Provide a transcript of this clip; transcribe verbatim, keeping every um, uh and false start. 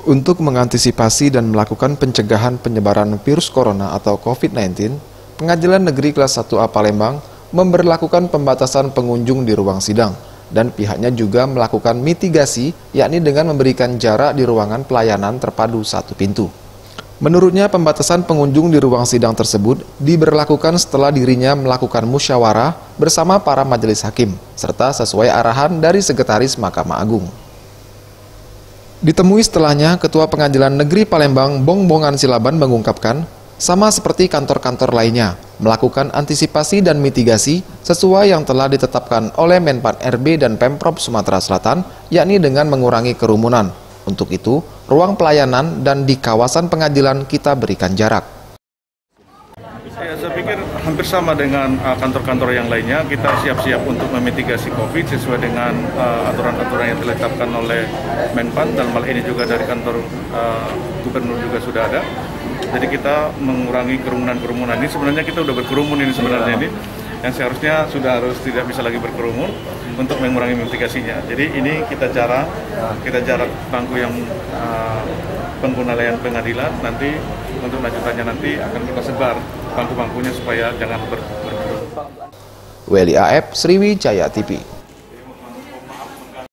Untuk mengantisipasi dan melakukan pencegahan penyebaran virus corona atau COVID sembilan belas, Pengadilan Negeri Kelas satu A Palembang memberlakukan pembatasan pengunjung di ruang sidang dan pihaknya juga melakukan mitigasi, yakni dengan memberikan jarak di ruangan pelayanan terpadu satu pintu. Menurutnya, pembatasan pengunjung di ruang sidang tersebut diberlakukan setelah dirinya melakukan musyawarah bersama para majelis hakim, serta sesuai arahan dari Sekretaris Mahkamah Agung. Ditemui setelahnya, Ketua Pengadilan Negeri Palembang Bongbongan Silaban mengungkapkan, sama seperti kantor-kantor lainnya, melakukan antisipasi dan mitigasi sesuai yang telah ditetapkan oleh Menpan R B dan Pemprov Sumatera Selatan, yakni dengan mengurangi kerumunan. Untuk itu, ruang pelayanan dan di kawasan pengadilan kita berikan jarak. Ya, saya pikir hampir sama dengan kantor-kantor uh, yang lainnya. Kita siap-siap untuk memitigasi COVID sesuai dengan aturan-aturan uh, yang ditetapkan oleh Menpan. Dalam hal ini juga dari kantor uh, gubernur juga sudah ada. Jadi kita mengurangi kerumunan-kerumunan ini. Sebenarnya kita sudah berkerumun ini sebenarnya ini. Yang seharusnya sudah harus tidak bisa lagi berkerumun untuk mengurangi mitigasinya. Jadi ini kita jarak, kita jarak bangku yang uh, pengguna layanan pengadilan. Nanti untuk lanjutannya nanti akan kita sebar bangku-bangkunya supaya jangan berkerumun. Weli A F, Sriwijaya T V.